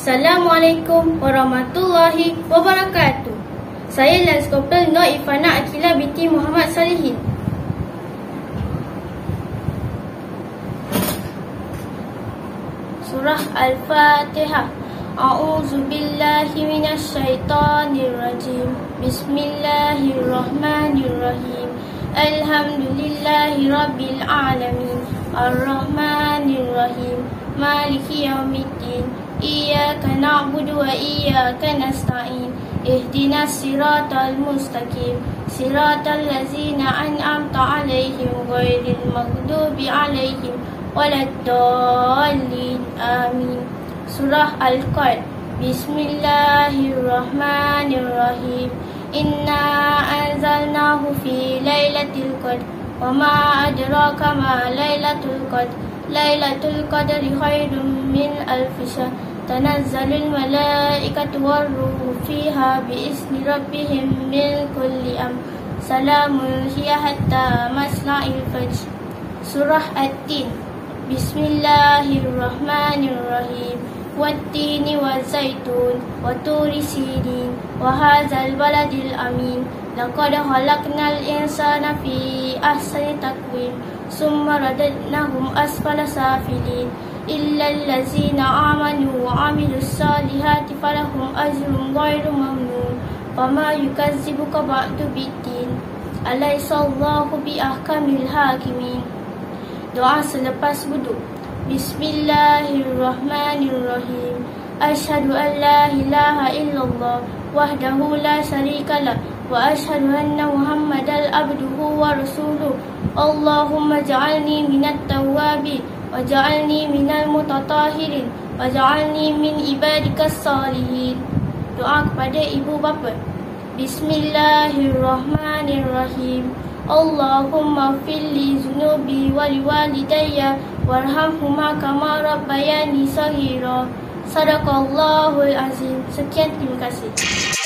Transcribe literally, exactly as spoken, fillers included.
Assalamualaikum warahmatullahi wabarakatuh. Saya Lanskopel Nur Ifana Akila binti Muhammad Salihin. Surah Al-Fatihah. A'udzu billahi minasy syaithanir rajim. Bismillahirrahmanirrahim. Alhamdulillahi rabbil alamin. Ar-Rahmanir Rahim. Maliki yaumiddin. Iyyaka na'budu wa iyyaka nasta'in. Ihdinas siratal mustaqim. Siratal ladzina an'amta 'alaihim ghairil maghdubi 'alaihim waladdallin. Amin. Surah Al-Qadr. Bismillahirrahmanirrahim. Inna anzalnahu fi lailatul qadr. Wa ma adraka ma lailatul qadr. Lailatul qadri khairum min alfi syahr. Tanazzalul malaikatu war-ruhu fiha bi'izni rabbihim min kulli amr. Salamun hiya hatta matla'il fajr. Surah At-Tin. Bismillahirrahmanirrahim. Wat-tini waz-zaitun wa turi sinin wa hadzal baladil amin. Laqad khalaqnal insana fi ahsani taqwim. Summa radadnahum asfala safilin. Illa allazina amanu wa amilus salihati falahum ajrun ghairu mamnun. Fama yukazzibuka ba'du biddin. Alaysallahu bi ahkamil hakimin. Doa selepas wuduk. Bismillahirrahmanirrahim. Asyhadu an la ilaha illallah wahdahu la syarikalah wa asyhadu anna Muhammadal abduhu wa rasuluh. Allahumma ja'alni minat tawwabin wa ja'alni minal mutatahhirin wa ja'alni min ibadikas salihin. Doa kepada ibu bapa. Bismillahirrahmanirrahim. Allahumma fili zunubi wa liwalidayya warhamhuma kama rabbayani saghira. Sadaqallahul azim. Sekian, terima kasih.